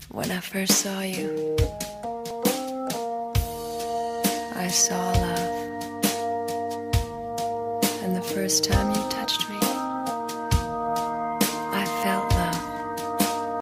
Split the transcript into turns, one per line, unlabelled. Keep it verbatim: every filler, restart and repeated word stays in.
When I first saw you, I saw love. And the first time you touched